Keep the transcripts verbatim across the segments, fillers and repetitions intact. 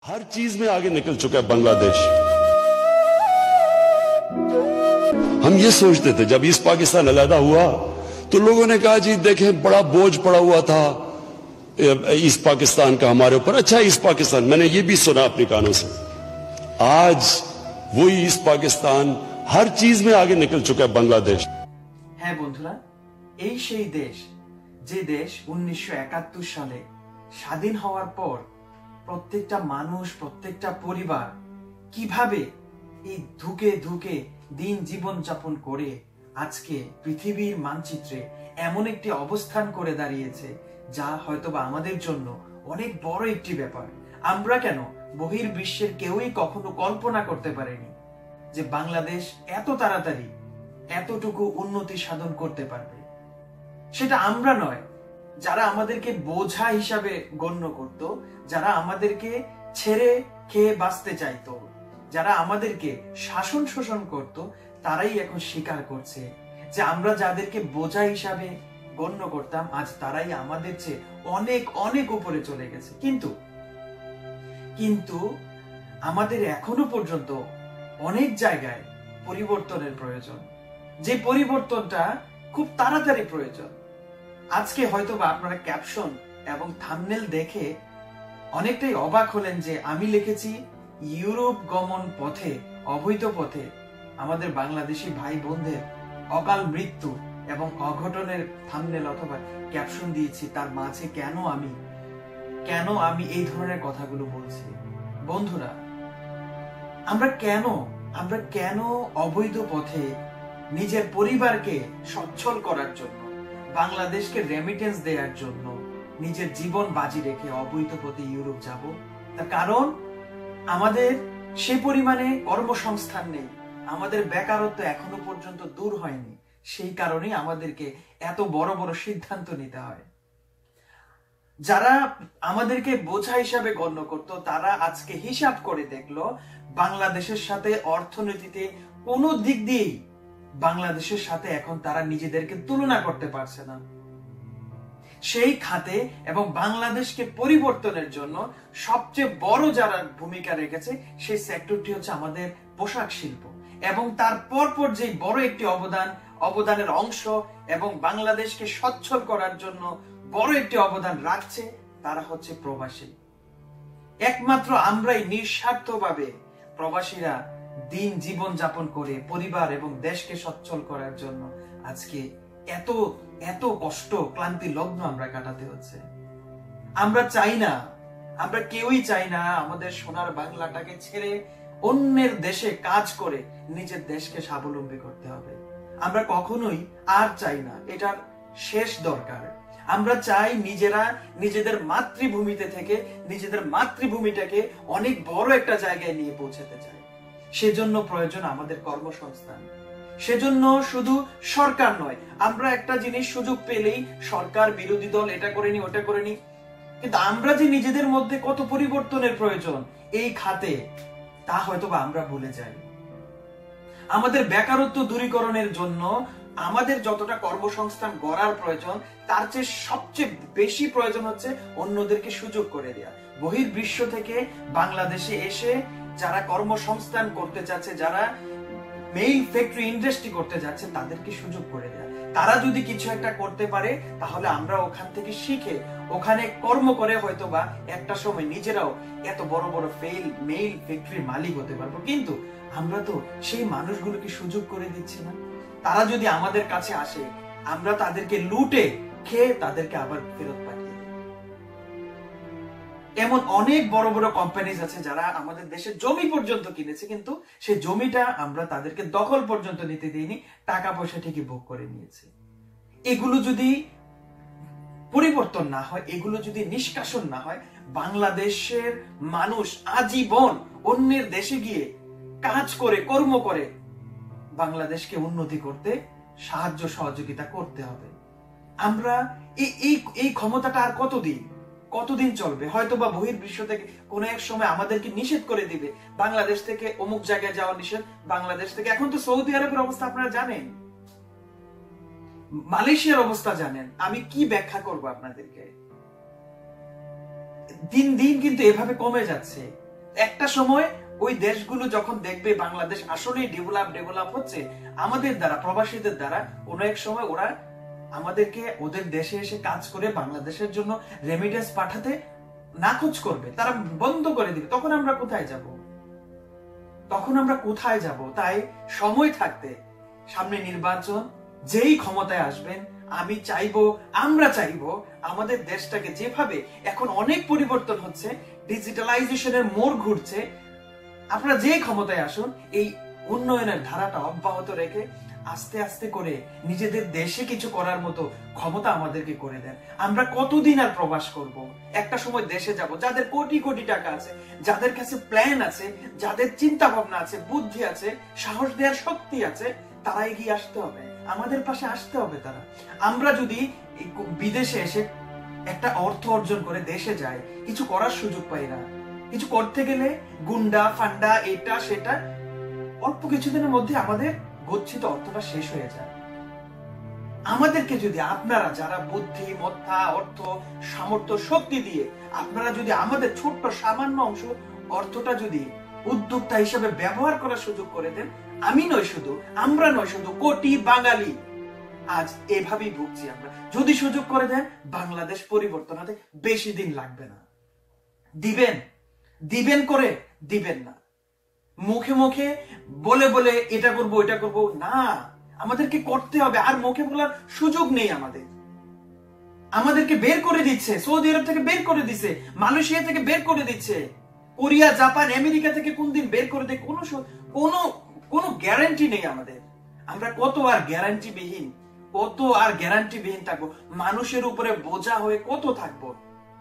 हर चीज में आगे निकल चुका है बांग्लादेश। हम ये सोचते थे जब ईस्ट पाकिस्तान अलहदा हुआ तो लोगों ने कहा जी देखें बड़ा बोझ पड़ा हुआ था ईस्ट पाकिस्तान का हमारे ऊपर। अच्छा ईस्ट पाकिस्तान, मैंने ये भी सुना अपने कानों से, आज वही ईस्ट पाकिस्तान हर चीज में आगे निकल चुका है बांग्लादेश। হ্যাঁ বন্ধুরা, এই সেই দেশ যে দেশ উনিশশো একাত্তর সালে স্বাধীন হওয়ার পর প্রত্যেকটা মানুষ, প্রত্যেকটা পরিবার কিভাবে এই ধুকে ধুকে দিন জীবন যাপন করে আজকে পৃথিবীর মানচিত্রে এমন একটি অবস্থান করে দাঁড়িয়েছে যা হয়তোবা আমাদের জন্য অনেক বড় একটি ব্যাপার। আমরা কেন বহির্বিশ্বের কেউই কখনো কল্পনা করতে পারেনি যে বাংলাদেশ এত তাড়াতাড়ি এতটুকু উন্নতি সাধন করতে পারবে। সেটা আমরা নয়, যারা আমাদেরকে বোঝা হিসাবে গণ্য করত, যারা আমাদেরকে ছেড়ে খেয়ে বাঁচতে চাইতো, যারা আমাদেরকে শাসন শোষণ করত, তারাই এখন স্বীকার করছে যে আমরা যাদেরকে বোঝা হিসাবে গণ্য করতাম আজ তারাই আমাদের চেয়ে অনেক অনেক উপরে চলে গেছে। কিন্তু কিন্তু আমাদের এখনো পর্যন্ত অনেক জায়গায় পরিবর্তনের প্রয়োজন, যে পরিবর্তনটা খুব তাড়াতাড়ি প্রয়োজন। আজকে হয়তোবা আপনারা ক্যাপশন এবং থাম্বনেল দেখে অনেকটাই অবাক হলেন যে আমি লিখেছি ইউরোপ গমন পথে, অবৈধ পথে আমাদের বাংলাদেশি ভাই বোনদের অকাল মৃত্যু এবং অঘটনের থাম্বনেল অথবা ক্যাপশন দিয়েছি। তার মাঝে কেন আমি কেন আমি এই ধরনের কথাগুলো বলছি? বন্ধুরা, আমরা কেন আমরা কেন অবৈধ পথে নিজের পরিবারকে সচ্ছল করার জন্য, বাংলাদেশকে রেমিটেন্স দেওয়ার জন্য নিজের জীবন বাজি রেখে অবৈধ পথে ইউরোপ যাব? তার কারণ আমাদের সে পরিমাণে কর্মসংস্থান নেই, আমাদের বেকারত্ব এখনো পর্যন্ত দূর হয়নি। সেই কারণেই আমাদেরকে এত বড় বড় সিদ্ধান্ত নিতে হয়। যারা আমাদেরকে বোঝা হিসাবে গণ্য করত তারা আজকে হিসাব করে দেখলো বাংলাদেশের সাথে অর্থনীতিতে কোনো দিক দিয়েই বাংলাদেশের সাথে এখন তারা নিজেদেরকে তুলনা করতে পারছে না। সেই খাতে এবং বাংলাদেশকে পরিবর্তনের জন্য সবচেয়ে বড় যারা ভূমিকা রেখেছে সেই সেক্টরটি হচ্ছে আমাদের পোশাক শিল্প, এবং তার পরপর যে বড় একটি অবদান অবদানের অংশ এবং বাংলাদেশকে সচ্ছল করার জন্য বড় একটি অবদান রাখছে তারা হচ্ছে প্রবাসী। একমাত্র আমরাই নিঃস্বার্থভাবে প্রবাসীরা দিন জীবন যাপন করে পরিবার এবং দেশকে সচ্ছল করার জন্য আজকে এত এত কষ্ট ক্লান্তি লগ্ন আমরা কাটাতে হচ্ছে। আমরা চাই না, আমরা কেউই চাই না আমাদের সোনার বাংলাটাকে ছেড়ে অন্যের দেশে কাজ করে নিজের দেশকে স্বাবলম্বী করতে হবে। আমরা কখনোই আর চাই না, এটার শেষ দরকার। আমরা চাই নিজেরা নিজেদের মাতৃভূমিতে থেকে নিজেদের মাতৃভূমিটাকে অনেক বড় একটা জায়গায় নিয়ে পৌঁছাতে চাই। সেজন্য প্রয়োজন আমাদের কর্মসংস্থান। সেজন্য শুধু সরকার নয়, আমরা একটা জিনিস সুযোগ পেলেই সরকার বিরোধী দল এটা করেনি ওটা করেনি, কিন্তু আমরা যে নিজেদের মধ্যে কত পরিবর্তনের প্রয়োজন এই খাতে তা হয়তোবা আমরা ভুলে যাই। আমাদের বেকারত্ব দূরীকরণের জন্য আমাদের যতটা কর্মসংস্থান গড়ার প্রয়োজন তার চেয়ে সবচেয়ে বেশি প্রয়োজন হচ্ছে অন্যদেরকে সুযোগ করে দেয়া। বহির্বিশ্ব থেকে বাংলাদেশে এসে যারা কর্মসংস্থান করতে যাচ্ছে, যারা মেইল ফ্যাক্টরি ইন্ডাস্ট্রি করতে যাচ্ছে, তাদেরকে সুযোগ করে দেয়া। তারা যদি কিছু একটা করতে পারে তাহলে আমরা ওখান থেকে শিখে ওখানে কর্ম করে হয়তোবা একটা সময় নিজেরাও এত বড় বড় ফেল মেইল ফ্যাক্টরির মালিক হতে পারবো। কিন্তু আমরা তো সেই মানুষগুলোকে সুযোগ করে দিচ্ছি না। তারা যদি আমাদের কাছে আসে আমরা তাদেরকে লুটে খেয়ে তাদেরকে আবার ফেরত পাঠিয়ে দিই। এমন অনেক বড় বড় কোম্পানিজ আছে যারা আমাদের দেশের জমি পর্যন্ত কিনেছে, কিন্তু সেই জমিটা আমরা তাদেরকে দখল পর্যন্ত নিতে দিইনি, টাকা পয়সা ঠিকই ভোগ করে নিয়েছে। এগুলো যদি পরিবর্তন না হয়, এগুলো যদি নিষ্কাশন না হয়, বাংলাদেশের মানুষ আজীবন অন্যের দেশে গিয়ে কাজ করে কর্ম করে বাংলাদেশকে উন্নতি করতে সাহায্য সহযোগিতা করতে হবে। আমরা এই এই ক্ষমতাটা আর কতদিন কতদিন চলবে? হয়তোবা বহির্বিশ্ব থেকে কোন এক সময় আমাদেরকে নিষেধ করে দিবে, বাংলাদেশ থেকে অমুক জায়গায় যাওয়া নিষেধ, বাংলাদেশ থেকে। এখন তো সৌদি আরবের অবস্থা আপনারা জানেন, মালয়েশিয়ার অবস্থা জানেন, আমি কি ব্যাখ্যা করব আপনাদেরকে? দিন দিন কিন্তু এভাবে কমে যাচ্ছে। একটা সময় ওই দেশগুলো যখন দেখবে বাংলাদেশ আসলেই ডেভেলপ ডেভেলপ হচ্ছে আমাদের দ্বারা, প্রবাসীদের দ্বারা, কোন এক সময় ওরা আমাদেরকে ওদের দেশে এসে কাজ করে বাংলাদেশের জন্য রেমিটেন্স পাঠাতে নাকচ করবে, তারা বন্ধ করে দিবে। তখন আমরা কোথায় যাব? তখন আমরা কোথায় যাব? তাই সময় থাকতে, সামনে নির্বাচন, যেই ক্ষমতায় আসবেন, আমি চাইবো, আমরা চাইবো আমাদের দেশটাকে যেভাবে এখন অনেক পরিবর্তন হচ্ছে, ডিজিটালাইজেশনের মোড় ঘুরছে, আপনারা যে ক্ষমতায় আসুন এই উন্নয়নের ধারাটা অব্যাহত রেখে আস্তে আস্তে করে নিজেদের দেশে কিছু করার মতো ক্ষমতা আমাদেরকে করে দেন। আমরা কতদিন আর প্রবাস করব? একটা সময় দেশে যাব। যাদের কোটি কোটি টাকা আছে, যাদের কাছে প্ল্যান আছে, যাদের চিন্তা ভাবনা আছে, বুদ্ধি আছে, সাহস দেওয়ার শক্তি আছে, তারা এগিয়ে আসতে হবে, আমাদের পাশে আসতে হবে তারা। আমরা যদি বিদেশে এসে একটা অর্থ অর্জন করে দেশে যাই, কিছু করার সুযোগ পাই না, কিছু করতে গেলে গুন্ডা ফান্ডা এটা সেটা, অল্প কিছুদিনের মধ্যে আমাদের গচ্ছিত অর্থটা শেষ হয়ে যায়। আমাদেরকে যদি আপনারা যারা বুদ্ধি, মত্তা, অর্থ, সামর্থ্য, শক্তি দিয়ে আপনারা যদি আমাদের ছোট্ট সামান্য অংশ অর্থটা যদি উদ্যোক্তা হিসেবে ব্যবহার করার সুযোগ করে দেন, আমি নয় শুধু, আমরা নয় শুধু, কোটি বাঙালি আজ এভাবেই ভুগছি আমরা। যদি সুযোগ করে দেন, বাংলাদেশ পরিবর্তন হতে বেশি দিন লাগবে না। দিবেন দিবেন করে দিবেন না, মুখে মুখে বলে বলে এটা করব এটা করব না, আমাদেরকে করতে হবে। আর মুখে বলার সুযোগ নেই আমাদের। আমাদেরকে বের করে দিচ্ছে, সৌদি আরব থেকে বের করে দিচ্ছে, মালয়েশিয়া থেকে বের করে দিচ্ছে, কোরিয়া, জাপান, আমেরিকা থেকে কোন দিন বের করে দেয় কোনো কোনো কোনো গ্যারান্টি নেই আমাদের। আমরা কত আর গ্যারান্টি বিহীন, কত আর গ্যারান্টি বিহীন থাকবো, মানুষের উপরে বোঝা হয়ে কত থাকবো।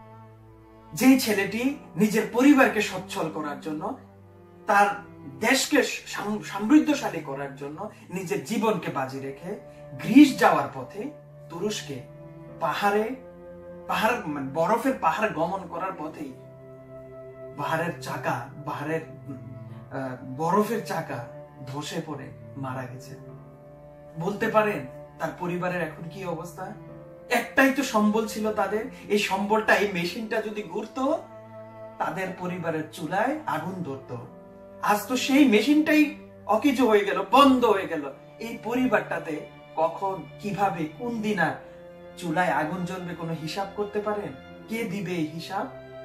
যে ছেলেটি নিজের পরিবারকে সচ্ছল করার জন্য, তার দেশকে সমৃদ্ধশালী করার জন্য নিজের জীবনকে বাজি রেখে গ্রিস যাওয়ার পথে তুরস্কে পাহাড়ে পাহাড় বরফের পাহাড় গমন করার পথেই পাহাড়ের চাকা পাহাড়ের বরফের চাকা ধসে পড়ে মারা গেছে। বলতে পারেন তার পরিবারের এখন কি অবস্থা? একটাই তো সম্বল ছিল তাদের, এই সম্বলটা, এই মেশিনটা যদি ঘুরতো তাদের পরিবারের চুলায় আগুন ধরতো। আজ তো সেই মেশিনটাই অকেজো হয়ে গেল, বন্ধ হয়ে গেল। এই পরিবারটাতে কখন, কিভাবে, কোন দিন আর চুলায় আগুন জ্বলবে কোনো হিসাব করতে পারেন? কে দিবে এই হিসাব?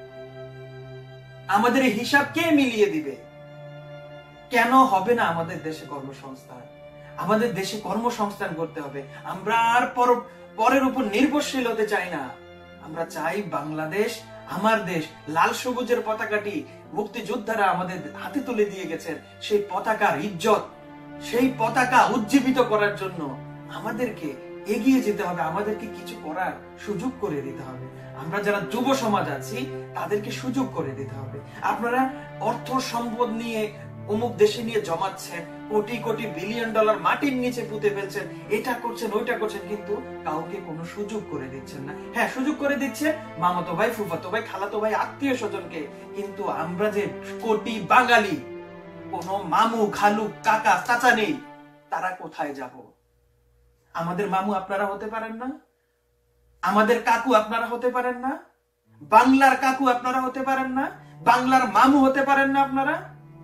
আমাদের এই হিসাব কে মিলিয়ে দিবে? কেন হবে না আমাদের দেশে কর্মসংস্থান? আমাদের দেশে কর্মসংস্থান করতে হবে। আমরা আর পরের উপর নির্ভরশীল হতে চাই না। আমরা চাই বাংলাদেশ আমার দেশ। লাল সবুজের পতাকাটি মুক্তিযোদ্ধারা আমাদের হাতে তুলে দিয়ে গেছেন, সেই পতাকার ইজ্জত, সেই পতাকা উজ্জীবিত করার জন্য আমাদেরকে এগিয়ে যেতে হবে, আমাদেরকে কিছু করার সুযোগ করে দিতে হবে। আমরা যারা যুব সমাজ আছি তাদেরকে সুযোগ করে দিতে হবে। আপনারা অর্থ সম্পদ নিয়ে অমুক দেশে নিয়ে জমাচ্ছেন, কোটি কোটি বিলিয়ন ডলার মাটির নিচে পুঁতে ফেলছেন, এটা করছেন ওইটা করছেন, কিন্তু কাউকে কোনো সুযোগ করে দিচ্ছেন না। হ্যাঁ, সুযোগ করে দিচ্ছে মামাতো ভাই, ফুফাতো ভাই, খালাতো ভাই, আত্মীয় স্বজনকে, কিন্তু আমরা যে কোটি বাঙালি, কোনো মামু, খালু, কাকা, চাচা নেই, তারা কোথায় যাব? আমাদের মামু আপনারা হতে পারেন না, আমাদের কাকু আপনারা হতে পারেন না, বাংলার কাকু আপনারা হতে পারেন না, বাংলার মামু হতে পারেন না আপনারা?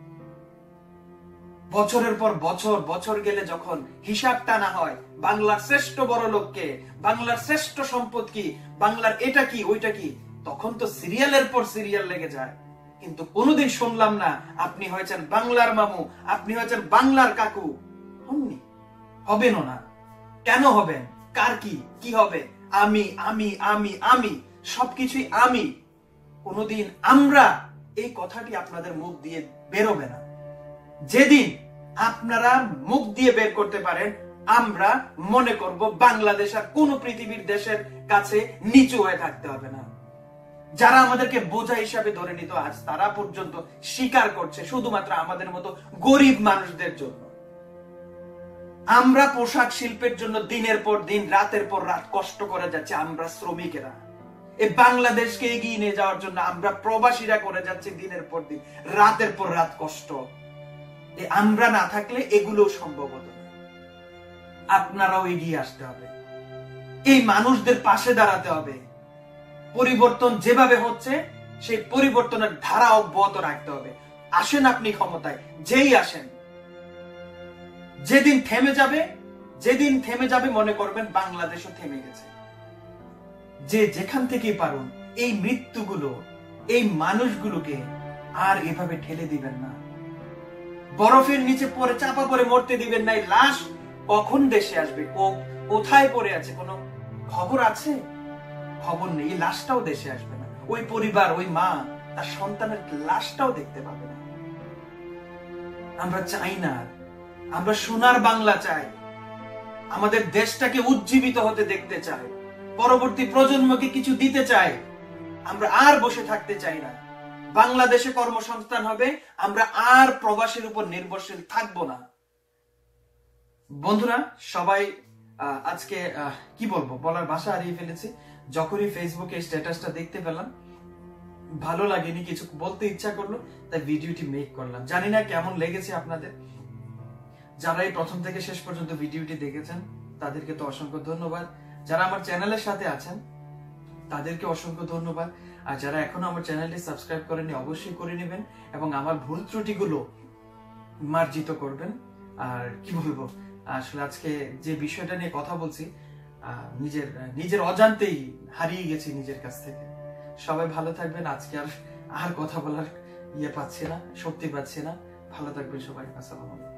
বছরের পর বছর বছর গেলে যখন হিসাব টানা হয়, বাংলার শ্রেষ্ঠ বড় লোককে, বাংলার শ্রেষ্ঠ সম্পদ কি, বাংলার এটা কি ওইটা কি, তখন তো সিরিয়ালের পর সিরিয়াল লেগে যায়। কিন্তু কোনোদিন শুনলাম না আপনি হয়েছেন বাংলার মামু, আপনি হয়েছেন বাংলার কাকু। হননি, হবেনও না। কেন হবেন? কার কি কি হবে? আমি আমি আমি আমি সবকিছুই আমি। কোনোদিন আমরা, এই কথাটি আপনাদের মুখ দিয়ে বেরোবে না। যেদিন আপনারা মুখ দিয়ে বের করতে পারেন, আমরা মনে করব বাংলাদেশ আর কোন পৃথিবীর দেশের কাছে নিচু হয়ে থাকতে হবে না। যারা আমাদেরকে বোঝা হিসাবে ধরে নিত, আজ তারা পর্যন্ত স্বীকার করছে শুধুমাত্র আমাদের মতো গরিব মানুষদের জন্য। আমরা পোশাক শিল্পের জন্য দিনের পর দিন, রাতের পর রাত কষ্ট করে যাচ্ছে। আমরা শ্রমিকেরা এই বাংলাদেশকে এগিয়ে নিয়ে যাওয়ার জন্য আমরা প্রবাসীরা করে যাচ্ছি দিনের পর দিন, রাতের পর রাত কষ্ট। আমরা না থাকলে এগুলো সম্ভব হতো না। আপনারাও এগিয়ে আসতে হবে, এই মানুষদের পাশে দাঁড়াতে হবে। পরিবর্তন যেভাবে হচ্ছে সেই পরিবর্তনের ধারা অব্যাহত রাখতে হবে। আসেন আপনি ক্ষমতায়, যেই আসেন, যেদিন থেমে যাবে যেদিন থেমে যাবে মনে করবেন বাংলাদেশও থেমে গেছে। যে যেখান থেকেই পারুন এই মৃত্যুগুলো, এই মানুষগুলোকে আর এভাবে ঠেলে দিবেন না। বরফের নিচে পড়ে চাপা পড়ে মরতে দিবেন না। এই লাশ কখন দেশে আসবে, ও কোথায় পড়ে আছে, কোনো খবর আছে? খবর নেই। এই লাশটাও দেশে আসবে না। ওই পরিবার, ওই মা তার সন্তানের লাশটাও দেখতে পাবে না। আমরা চাই না, আমরা সোনার বাংলা চাই। আমাদের দেশটাকে উজ্জীবিত হতে দেখতে চাই, পরবর্তী প্রজন্মকে কিছু দিতে চাই। আমরা আর বসে থাকতে চাই না। বাংলাদেশে কর্মসংস্থান হবে, আমরা আর প্রবাসীর উপর নির্ভরশীল থাকবো না। বন্ধুরা, সবাই আজকে কি বলবো, বলার ভাষা হারিয়ে ফেলেছি। যখনই ফেসবুকে স্ট্যাটাসটা দেখতে পেলাম, ভালো লাগেনি, কিছু বলতে ইচ্ছা করলো, তাই ভিডিওটি মেক করলাম। জানি না কেমন লেগেছে আপনাদের। যারা এই প্রথম থেকে শেষ পর্যন্ত ভিডিওটি দেখেছেন তাদেরকে তো অসংখ্য ধন্যবাদ। যারা আমার চ্যানেলের সাথে আছেন তাদেরকে অসংখ্য ধন্যবাদ। আর যারা এখনো আমার চ্যানেলটি সাবস্ক্রাইব করেনি অবশ্যই করে নেবেন এবং আমার ভুল ত্রুটিগুলো মার্জিত করবেন। আর কি বলবো, আসলে আজকে যে বিষয়টা নিয়ে কথা বলছি, নিজের নিজের অজান্তেই হারিয়ে গেছি নিজের কাছ থেকে। সবাই ভালো থাকবেন। আজকে আর আর কথা বলার ইয়ে পাচ্ছি না, শক্তি পাচ্ছি না। ভালো থাকবেন সবাই। আসসালামু আলাইকুম।